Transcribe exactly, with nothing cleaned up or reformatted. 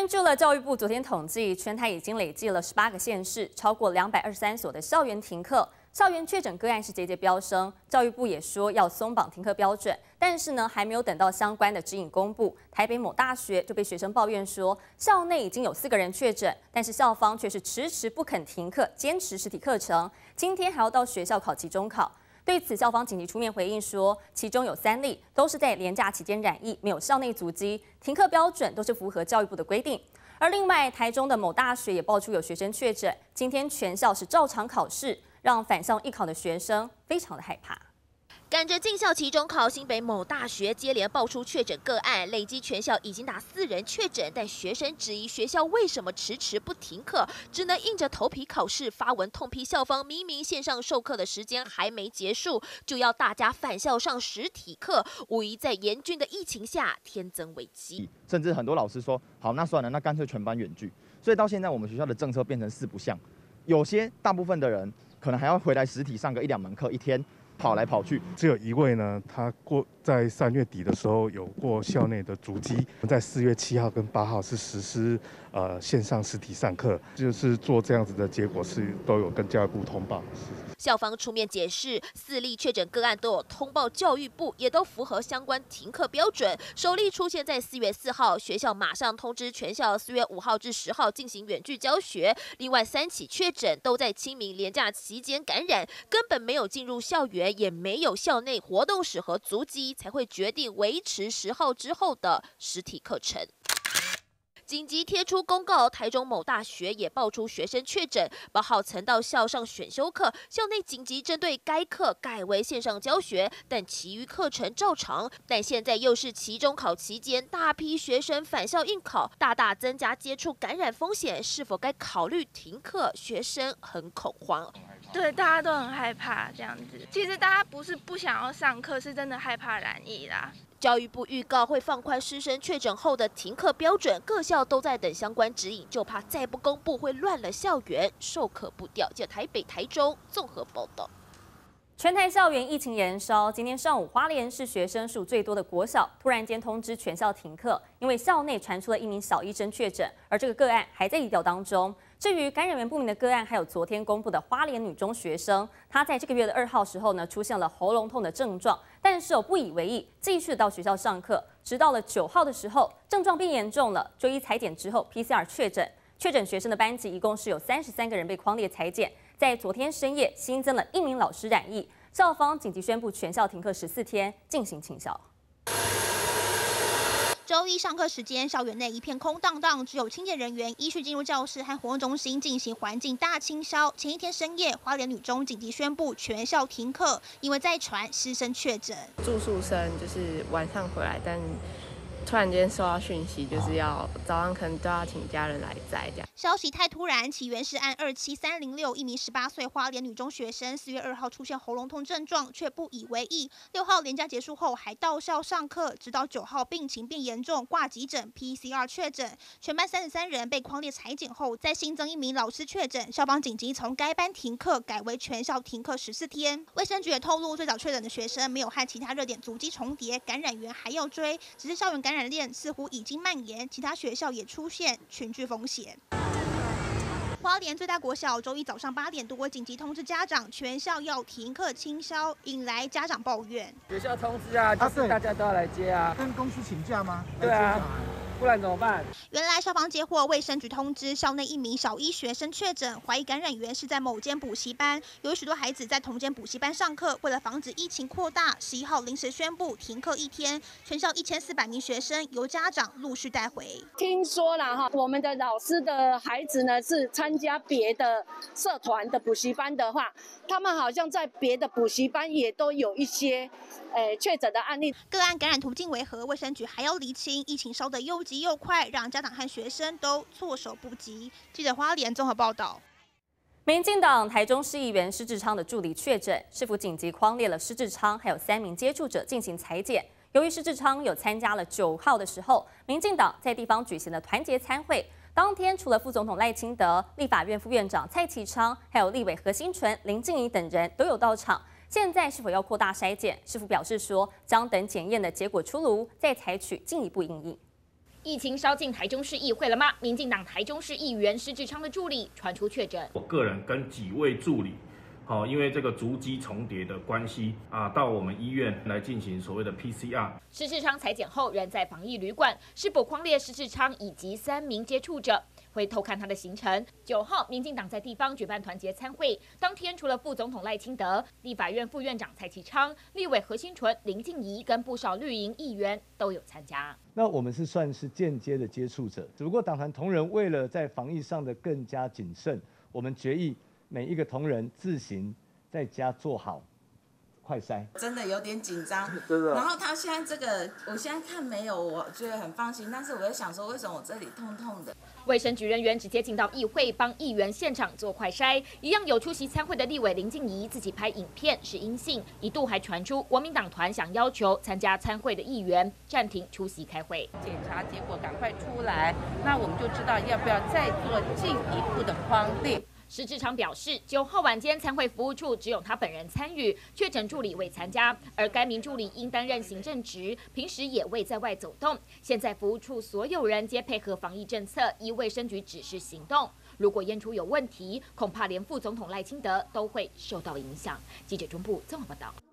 根据了教育部昨天统计，全台已经累计了十八个县市，超过两百二十三所的校园停课。校园确诊个案是节节飙升，教育部也说要松绑停课标准，但是呢，还没有等到相关的指引公布，台北某大学就被学生抱怨说，校内已经有四个人确诊，但是校方却是迟迟不肯停课，坚持实体课程，今天还要到学校考期中考。对此，校方紧急出面回应说，其中有三例都是在连假期间染疫，没有校内足迹，停课标准都是符合教育部的规定。而另外，台中的某大学也爆出有学生确诊，今天全校是照常考试，让返校艺考的学生非常的害怕。 赶着进校期中考，新北某大学接连爆出确诊个案，累积全校已经达四人确诊，但学生质疑学校为什么迟迟不停课，只能硬着头皮考试，发文痛批校方明明线上授课的时间还没结束，就要大家返校上实体课，无疑在严峻的疫情下添增危机。 甚至很多老师说，好，那算了，那干脆全班远距。所以到现在我们学校的政策变成四不像，有些大部分的人可能还要回来实体上个一两门课，一天跑来跑去。 只有一位呢，他过在三月底的时候有过校内的足迹，在四月七号跟八号是实施呃线上实体上课，就是做这样子的结果是都有跟教育部通报。 校方出面解释，四例确诊个案都有通报教育部，也都符合相关停课标准。首例出现在四月四号，学校马上通知全校四月五号至十号进行远距教学。另外三起确诊都在清明连假期间感染，根本没有进入校园，也没有校内活动史和足迹，才会决定维持十号之后的实体课程。紧急贴出公告，台中某大学也爆出学生确诊，八号曾到校上选修课，校内紧急针对该课改为线上教学，但其余课程照常。但现在又是期中考期间，大批学生返校应考，大大增加接触感染风险，是否该考虑停课？学生很恐慌。 对，大家都很害怕这样子。其实大家不是不想要上课，是真的害怕染疫啦。 教育部预告会放宽师生确诊后的停课标准，各校都在等相关指引，就怕再不公布会乱了校园，授课不掉。记者台北、台中综合报道。 全台校园疫情延烧，今天上午花莲市学生数最多的国小突然间通知全校停课，因为校内传出了一名小医生确诊，而这个个案还在疫调当中。至于感染源不明的个案，还有昨天公布的花莲女中学生，她在这个月的二号时候呢，出现了喉咙痛的症状，但是我不以为意，继续到学校上课，直到了九号的时候，症状变严重了，就医采检之后 P C R 确诊。确诊学生的班级一共是有三十三个人被匡列采检，在昨天深夜新增了一名老师染疫，校方紧急宣布全校停课十四天，进行清消。 周一上课时间，校园内一片空荡荡，只有清洁人员依序进入教室和活动中心进行环境大清消。前一天深夜，花莲女中紧急宣布全校停课，因为在传师生确诊。 住宿生就是晚上回来，但突然间收到讯息，就是要早上可能都要请家人来载这样。 消息太突然，起源是按二七三零六一名十八岁花莲女中学生，四月二号出现喉咙痛症状，却不以为意。六号连假结束后还到校上课，直到九号病情变严重，挂急诊 P C R 确诊，全班三十三人被匡列采检后，再新增一名老师确诊，校方紧急从该班停课改为全校停课十四天。卫生局也透露，最早确诊的学生没有和其他热点足迹重叠，感染源还要追，只是校园感染链似乎已经蔓延，其他学校也出现群聚风险。花莲最大国小周一早上八点多紧急通知家长，全校要停课清消，引来家长抱怨。 学校通知啊，就是大家都要来接啊。 跟公司请假吗？ 对啊。不然怎么办？ 原来校方接获卫生局通知，校内一名小一学生确诊，怀疑感染源是在某间补习班，有许多孩子在同间补习班上课。为了防止疫情扩大，十一号临时宣布停课一天，全校一千四百名学生由家长陆续带回。 听说了哈，我们的老师的孩子呢是参加别的社团的补习班的话，他们好像在别的补习班也都有一些。诶，确诊的案例， 个案感染途径为何？卫生局还要厘清。疫情烧得又急又快，让家长和学生都措手不及。记者花莲综合报道。 民进党台中市议员施志昌的助理确诊，市府紧急匡列了施志昌还有三名接触者进行采检。由于施志昌有参加了九号的时候，民进党在地方举行了团结参会。当天，除了副总统赖清德、立法院副院长蔡其昌，还有立委何新纯、林静怡等人都有到场。现在是否要扩大筛检？市府表示说，将等检验的结果出炉，再采取进一步因应。 疫情烧进台中市议会了吗？民进党台中市议员施志昌的助理传出确诊。 我个人跟几位助理，好，因为这个足迹重叠的关系啊，到我们医院来进行所谓的 P C R。 施志昌采检后仍在防疫旅馆，是否匡列施志昌以及三名接触者？会偷看他的行程。九号，民进党在地方举办团结参会，当天除了副总统赖清德、立法院副院长蔡其昌、立委何新纯、林静怡跟不少绿营议员都有参加。 那我们是算是间接的接触者，只不过党团同仁为了在防疫上的更加谨慎，我们决议每一个同仁自行在家做好快筛。 真的有点紧张， 真的。 然后他现在这个，我现在看没有，我觉得很放心。但是我在想说，为什么我这里痛痛的？ 卫生局人员直接进到议会，帮议员现场做快筛。一样有出席参会的立委林静怡自己拍影片是阴性，一度还传出国民党团想要求参加参会的议员暂停出席开会。 检查结果赶快出来，那我们就知道要不要再做进一步的匡列。 施志昌表示，九号晚间参会服务处只有他本人参与，确诊助理未参加，而该名助理因担任行政职，平时也未在外走动。现在服务处所有人皆配合防疫政策，依卫生局指示行动。如果验出有问题，恐怕连副总统赖清德都会受到影响。记者中部综合报道。